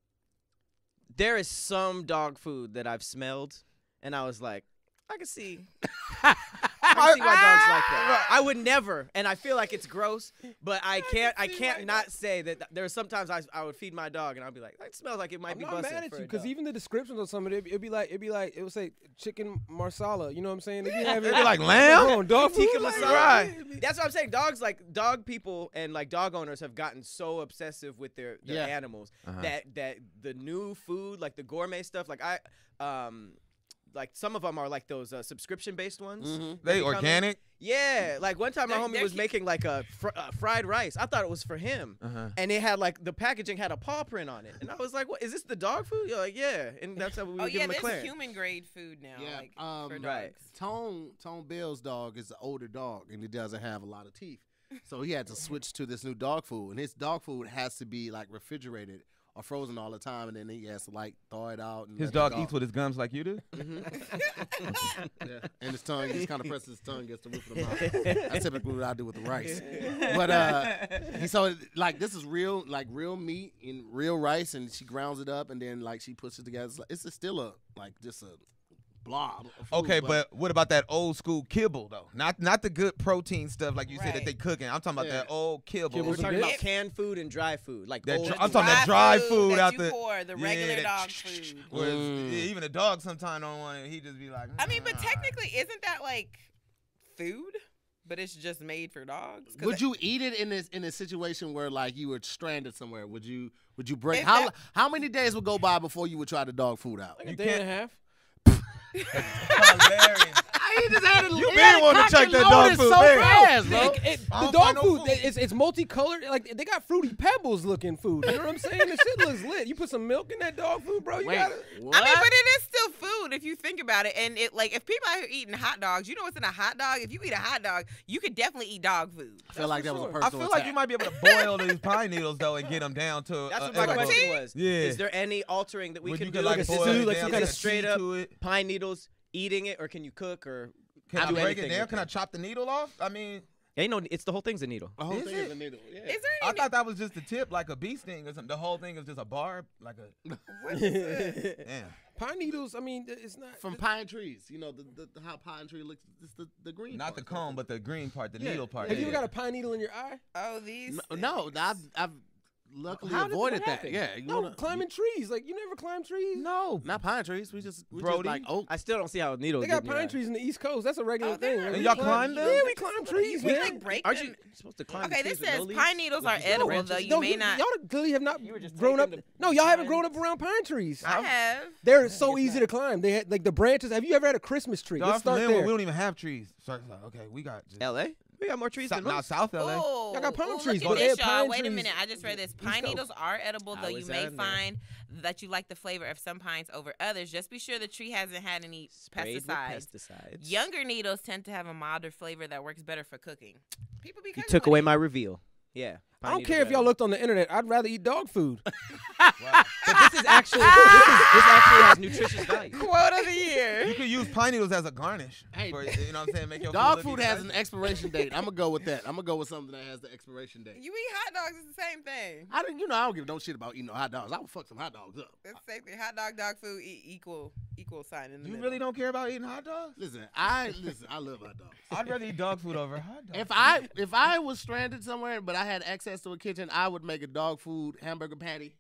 dog food that I've smelled, and I was like, I can see. I can see why dogs like that. I would never, and I feel like it's gross, but I can't not say that there are sometimes I would feed my dog, and I'd be like, it smells like it might I'm be not busted mad at for you a because dog. even the descriptions on some of it, it would say chicken marsala. You know what I'm saying? They be having, It'd be like lamb? Hold on, dog food. Tikka Like, masala. Right. That's what I'm saying. Dogs, like dog people and like dog owners have gotten so obsessive with their Yeah. animals that the new food, like the gourmet stuff, like like some of them are like those subscription based ones. They become- organic. Yeah, like one time my They're- homie they're was cute. making like a fried rice. I thought it was for him, and it had like the packaging had a paw print on it, and I was like, "What is this? The dog food?" You're like, "Yeah," and that's how we Oh would give yeah, him a there's clearance. human grade food now. Yeah, Like for dogs. right. Tone Bell's dog is an older dog, and he doesn't have a lot of teeth. So he had to switch to this new dog food, and his dog food has to be like refrigerated or frozen all the time, and then he has to like thaw it out. And His let it dog go. eats with his gums like you do. Yeah. And his tongue, he just kind of presses his tongue against the roof of the mouth. That's typically what I do with the rice. But he so like this is real meat and real rice, and she grounds it up, and then like she puts it together. It's still a like just a blob. Okay, but what about that old school kibble though? Not the good protein stuff like you said that they cooking. I'm talking about that old kibble. Kibble. We're talking about canned food and dry food, like That old I'm talking that dry food that out you there. pour, the regular dog food. Whereas, even a dog sometimes don't want it. He just be like. I mean, but technically, isn't that like food? But it's just made for dogs. Would you eat it in a situation where like you were stranded somewhere? Would you break? If How many days would go by before you would try the dog food out? Like a day and a half. Hilarious. He just had it. You been wanting to check that dog food, so man. fast, bro. The dog food, it's multicolored. Like they got Fruity Pebbles looking food. You know what I'm saying? The shit looks lit. You put some milk in that dog food, bro. You got it. What? I mean, but it is still food if you think about it. And it like if people out here eating hot dogs, you know what's in a hot dog? If you eat a hot dog, you could definitely eat dog food. I feel like that was a sure. personal I feel attack. like you might be able to boil these pine needles though and get them down to. That's what my question was. Yeah. Is there any altering that we Would can you do? could, like, Is boil it it like down, some kind get of a straight seed up to it? pine needles, eating it, or can you cook or Can I do break it anything down? with Can I chop the needle off? I mean, Ain't no. It's the whole thing's a needle. The whole Is thing it? is a needle. Yeah. Is there I any? thought that was just the tip, like a bee sting or something. The whole thing is just a barb, like a. Damn. Pine needles. I mean, it's not From pine trees, you know the how pine tree looks. It's the green. Not the part. cone, but the green part, the Yeah. needle part. Have you yeah. ever got a pine needle in your eye? Oh, these. No, I've luckily How did avoided that that. happen? Yeah, you No, wanna, climbing trees. Like you never climb trees. No. not pine trees. We just Brody. like oak. I still don't see how needles. They got pine trees in the East Coast. That's a regular Oh, they're thing. not- Like, And we y'all climb them? Yeah, we climb trees, We man. like break Aren't them. you supposed to climb? Okay, trees this with no says leaves? pine needles are With just edible, branches? though. You No, may not. Y'all clearly have not You were just grown up. taking the No, y'all haven't pine- grown up around pine trees. I have. They're so easy to climb. They had like the branches. Have you ever had a Christmas tree? Dog, Let's start from there. we don't even have trees. So it's like, okay, we got just L.A. We got more trees than not most. South LA. Oh, Y'all got palm trees, look but at they this, have y'all. pine Wait a trees. minute. I just read this. Pine Coast. needles are edible, though I you was may on there. find that you like the flavor of some pines over others. Just be sure the tree hasn't had any Sprayed with pesticides. pesticides. Younger needles tend to have a milder flavor that works better for cooking. People be You cooking took with away it. my reveal. Yeah. I don't care if y'all looked on the internet. I'd rather eat dog food. But this is actually this actually has nutritious value. Quote of the year. You could use pine needles as a garnish. Hey, for, you know what I'm saying? Make your Dog look food even has an nicer. expiration date. I'm gonna go with that. I'm gonna go with something that has the expiration date. You eat hot dogs, it's the same thing. I don't give no shit about eating no hot dogs. I would fuck some hot dogs up. It's the same thing. Hot dog, dog food, equal sign in the You middle. really don't care about eating hot dogs? Listen, I love hot dogs. I'd rather eat dog food over hot dogs. If I was stranded somewhere but I had access to a kitchen, I would make a dog food hamburger patty.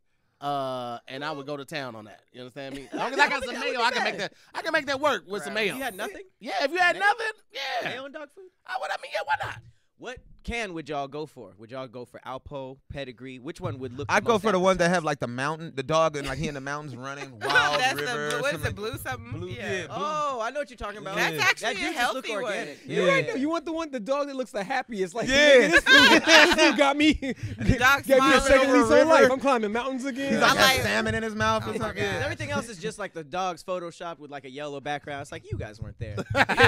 And I would go to town on that. You understand me? As long as I got some mayo, I can make that work with some mayo. You had nothing? Yeah, if you had nothing, yeah. Mayo and dog food? Yeah, why not? What can would y'all go for? Would y'all go for Alpo, Pedigree? Which one would look? I go most for the ones that have appetizing? like the mountain, the dog, and like he in the mountains running wild That's river. the blue, what is something it, blue something? Blue, yeah. blue. Oh, I know what you're talking about. That's Yeah. actually that a juice just look healthy one. organic. You're right, though. You want the dog that looks the happiest. Like, Yeah. nigga, this food got me. dog Gave me a smiling second over a lease on river. life. I'm climbing mountains again. He's like, I got like- salmon in his mouth or Oh my something. God. And everything else is just like the dog's photoshopped with like a yellow background. It's like you guys weren't there.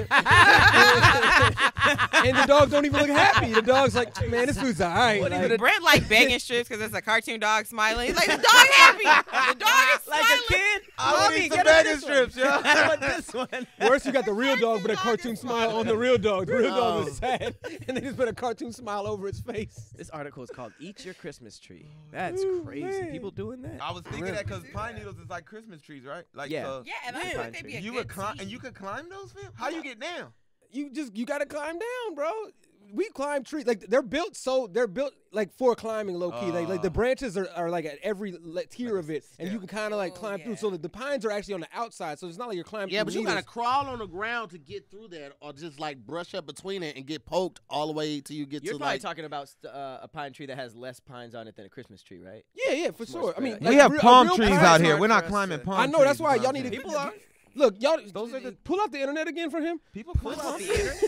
And the dog don't even look happy. The dog's like, man, this food's all right. Like, Brent like begging strips because it's a cartoon dog smiling. He's like, the dog happy. The dog is Like smiling. a kid. I would Mommy, eat some get us bacon this one. strips, yo. How about this one? worse, you got the real dog, but a cartoon smile on the real dog. The real dog Oh. is sad, and they just put a cartoon smile over its face. This article is called "Eat Your Christmas Tree." That's Ooh, crazy. man. People doing that. I was thinking that because pine needles is like Christmas trees, right? Like, Yeah. so Yeah, and I Yeah. think they'd be a you good would climb, team. and you could climb those, fam? How you get down? You gotta climb down, bro. We climb trees like they're built like for climbing low key. Like the branches are like at every tier of it, and you can kind of like climb through. So the pines are actually on the outside, so it's not like you're climbing. Yeah, through but you needles. gotta crawl on the ground to get through that, or just like brush up between it and get poked all the way till you get You're to probably like. talking about a pine tree that has less pines on it than a Christmas tree, right? Yeah, for sure. I mean, spread. like, We have a palm real trees pine out tree- here. We're not for us climbing to- palm I trees. know that's why you know y'all what need I'm to. saying? People are. Look, y'all. Those are the- pull out the internet again for him. People Pull climb. out the internet.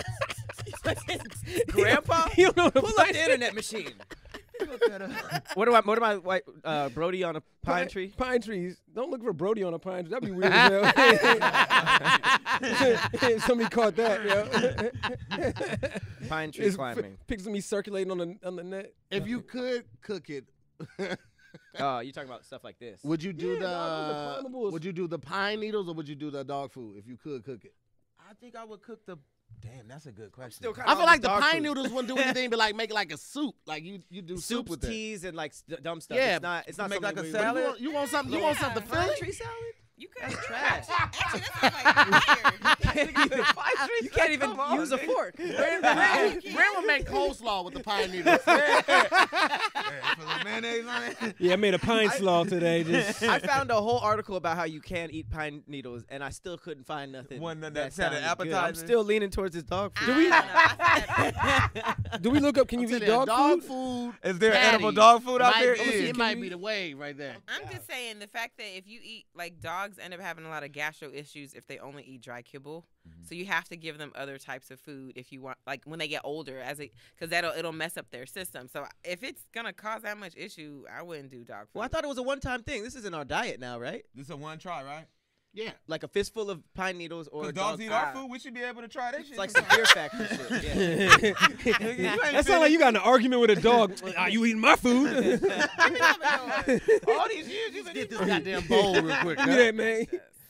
Grandpa, You don't know the pull up pine the internet machine. Look that up. What am I white Brody on a pine tree? Pine trees. Don't look for Brody on a pine tree. That'd be weird as hell. Somebody caught that, yo. Pine tree It's climbing. Pictures of me circulating on the net. If you could cook it, Oh, you're talking about stuff like this. would you do Yeah, dog, those are climbables. would you do the pine needles or would you do the dog food if you could cook it? I think I would cook the. Damn, that's a good question. still kinda I feel on like the dog pine food. noodles wouldn't do anything but like make like a soup. Like you do soup Soups, with it. teas, and like dumb stuff. Yeah, It's not make like something a we- salad. You want something? You want something Pine filling? tree salad? You could trash. Actually, that sounds like weird. You can't even use a fork. Ren will make coleslaw with the pine needles. Mayonnaise on it. Yeah, I made a pine slaw today. Just I found a whole article about how you can eat pine needles, and I still couldn't find nothing. One that that sounded sounded good. I'm appetizing. still leaning towards this dog food. do we look up? Can you eat dog food? Is there patty edible dog food out might there? be- Yeah. It might be the wave right there. I'm just saying the fact that if you eat like dogs end up having a lot of gastro issues if they only eat dry kibble. So you have to give them other types of food if you want, like when they get older, because it'll mess up their system. So if it's gonna cause that much issue, I wouldn't do dog food. Well, I thought it was a one-time thing. This is in our diet now, right? This is a one try, right? Yeah. Like a fistful of pine needles or Because dogs eat our food, we should be able to try that shit. It's like some Fear Factor shit. Yeah. That sounds like you got in an argument with a dog. Are you eating my food? all these years, you Get this goddamn bowl real quick. Give me that, man.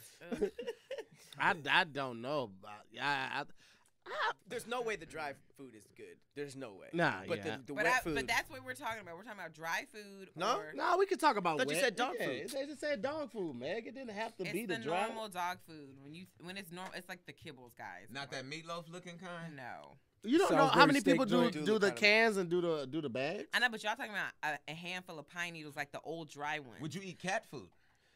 I don't know. There's no way the dry food is good. There's no way. Nah, but yeah. the wet food. But that's what we're talking about. We're talking about dry food. No? Or No, we could talk about Thought you wet. said dog Yeah, food. It just said dog food, man. It didn't have to it's be the the dry. normal dog food. When it's normal, it's like the kibbles, guys. Not that meatloaf looking kind. No. You don't know how Salisbury many steak people joint. do the cans and do the bags? I know, but y'all talking about a handful of pine needles, like the old dry ones. Would you eat cat food?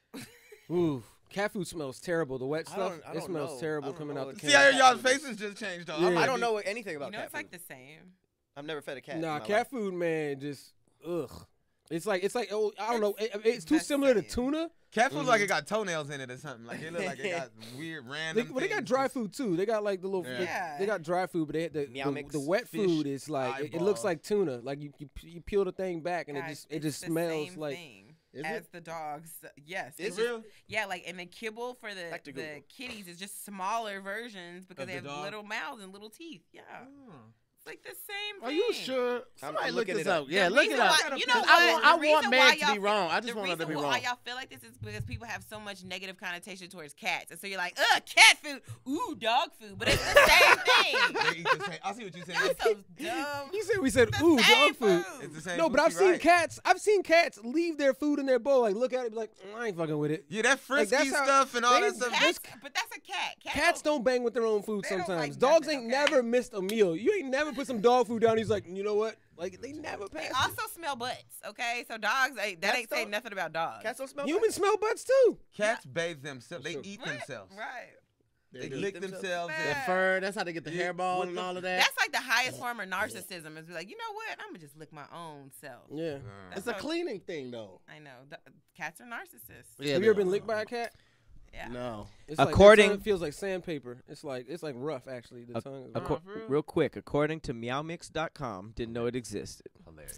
Ooh, cat food smells terrible. The wet I stuff, don't it smells know. terrible I don't coming know out the what- can. See how y'all's faces just changed, though. Yeah. I don't know anything about You know, cat it's like food. the same. I've never fed a cat. Nah, in my cat life. food, man, just ugh. It's like oh, I don't know. It's too the similar to same. tuna. Cat food like it got toenails in it or something. Like it look like it got weird random. They got things. dry food too. They got like the little. Yeah. They got dry food, but they had Meow mix, the wet fish, food is like it looks eyeball. like tuna. Like you peel the thing back and Guys, it just it's the smells same like. thing Is as it? the dogs. Yes. Is it's it just- real? Yeah, like and the kibble for the Back to Google. kitties is just smaller versions because Of they the have dog? little mouths and little teeth. Yeah. It's like the same thing. Are you sure? I'm Somebody look looking this it up. up. Yeah, The look it reason up. why- you know 'Cause what? I The want reason Meg why to be y'all- wrong. I just want her to The be reason wrong. why y'all feel like this is because people have so much negative connotation towards cats, and so you're like, ugh, cat food, ooh, dog food, but it's the same thing. They eat the same. I see what you're saying. Y'all so dumb. You said we said The ooh same dog food. It's the same. No, but food, I've she seen right. cats. I've seen cats leave their food in their bowl. Like look at it, and be like, I ain't fucking with it. Yeah, that frisky that's how- stuff and all they- that stuff. Cats, but that's a cat. Cats don't bang with their own food They don't sometimes. like Dogs nothing, ain't okay? never missed a meal. You ain't never put some dog food down. He's like, you know what? Like they never They pass. also smell butts, okay? So dogs, that Cats ain't saying don't? nothing about dogs. Cats don't smell. Humans smell butts too. Cats bathe themselves. They Sure. eat Right, themselves. Right. They do. lick themselves. themselves. Man. The fur. That's how they get the hairball and all of that. That's like the highest form of narcissism is be like, you know what? I'm gonna just lick my own self. Yeah. It's a cleaning thing, though. I know. Cats are narcissists. Yeah, Have you ever been licked by a cat? Yeah. No. It's like, According- their tongue feels like sandpaper. It's like rough actually. The tongue. Is rough. Real quick, according to meowmix.com, didn't know it existed. Hilarious.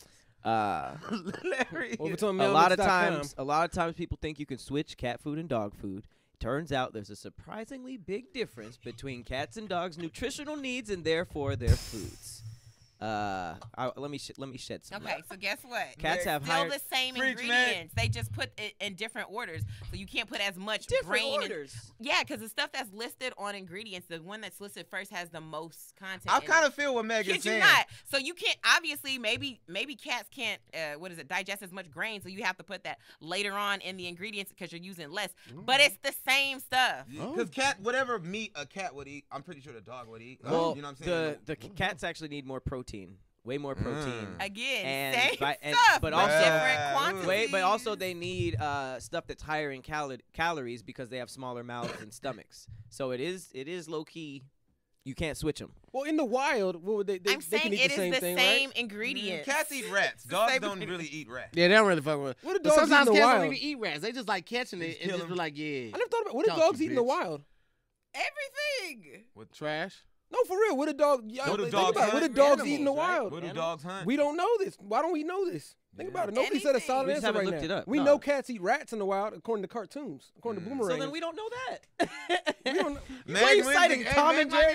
A Over to lot of meowmix.com. times people think you can switch cat food and dog food. Turns out there's a surprisingly big difference between cats and dogs' nutritional needs and therefore their foods. Let me shed some light. Okay, so guess what? Cats They're have still higher- the same Preach, ingredients. They just put it in different orders, so you can't put as much Different brain. orders. Yeah, because the stuff that's listed on ingredients, the one that's listed first has the most content. I in kind it. of feel what Meg is Kid you saying. not. So you can't obviously maybe cats can't digest as much grain, so you have to put that later on in the ingredients because you're using less. But it's the same stuff. Because whatever meat a cat would eat, I'm pretty sure the dog would eat. Well, you know what I'm saying? the cats actually need more protein, way more protein. Again, And same by- and- stuff, but but also- different quantities. Wait, but also they need stuff that's higher in calories because they have smaller mouths and stomachs. So it is low key. You can't switch them. Well, in the wild, what would they I'm they saying can eat it the is same the thing, same right? ingredients. Cats eat rats. Dogs Same don't ingredient. really eat rats. Yeah, they don't really fuck with it. What do But dogs eat sometimes in the cats wild? don't even eat rats. They just like catching it and kill just be them. like, yeah. I never thought about what do Chunky dogs eat in the bitch. wild? Everything. With trash. No, for real. What do dogs? What do Think dogs about it. What do hunt? dogs eat in the Animals, right? wild? What do dogs hunt? We don't know this. Why don't we know this? Think about it. Nobody said a Anything. solid We just answer haven't right looked now. it up. We No. know cats eat rats in the wild, according to cartoons, according to Boomerang. So then we don't know that. We don't. Meg, Why are you when citing did- Tom hey, and Meg, Jerry?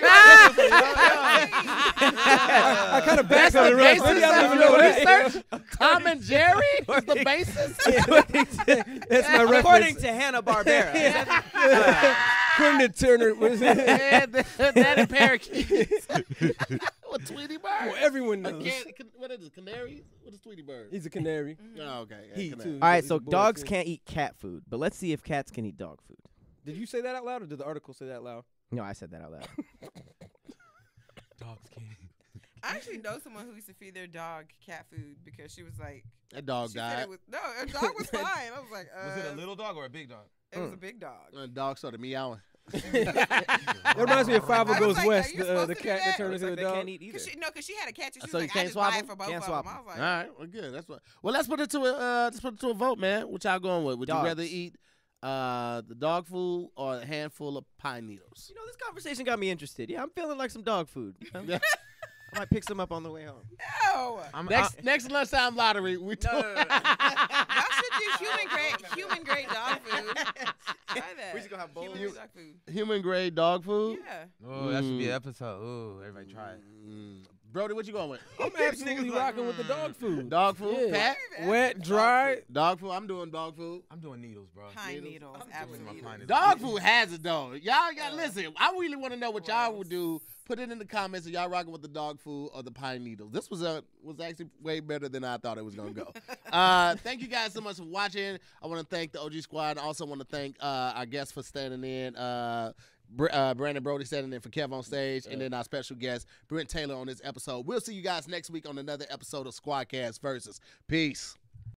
I kind of backed on it, the Russ. basis Maybe I don't of even know your that. research? Tom and Jerry is the basis? That's my According reference. to Hanna-Barbera. According to Turner, what is it? Yeah, that and parakeets. What, Tweety Bird? Well, everyone A knows. what is it, canaries? What is Tweety Bird? He's a canary. Oh, okay. Yeah, He canary. too. All right, He's a so boy, dogs too. can't eat cat food, but let's see if cats can eat dog food. Did you say that out loud, or did the article say that out loud? No, I said that out loud. Dogs can't. I actually know someone who used to feed their dog cat food because she was like, That dog she said died. it was, no, her dog was fine. I was like, Was it a little dog or a big dog? It was a big dog. The dog started meowing. That reminds me of Five I was Goes like, West, are you supposed the to do cat that that? turned Looks into like a they dog. can't eat either. Cause she had a cat too. She So was you like, I can't just swap buy them? it for both Can't of swap them. I was like, All right, well, good. That's what. Well, let's put it to a vote, man. What y'all going with? Would you Dogs. rather eat the dog food or a handful of pine needles? You know, this conversation got me interested. Yeah, I'm feeling like some dog food. You know? Yeah. I might pick some up on the way home. no. Next lunchtime lottery, we No. Y'all should do human grade dog food. Try that. We should go have bowls. Human grade dog food. human grade dog food. Yeah. Oh, that should be an episode. Ooh, everybody try it. Brody, what you going with? I'm absolutely rocking with the dog food. Dog food, Yeah. Pat? Wet, dry. Dog food. I'm doing dog food. I'm doing needles, bro. Pine needles. doing Absolutely. my pine needles. Dog food has it though. Y'all got listen. I really want to know what y'all would do. Put it in the comments if y'all rocking with the dog food or the pine needles. This was actually way better than I thought it was gonna go. Thank you guys so much for watching. I want to thank the OG Squad. I also want to thank our guests for standing in. Brandon Brody standing in for Kev on stage, and then our special guest Brent Taylor on this episode. We'll see you guys next week on another episode of SquADcast Versus. Peace.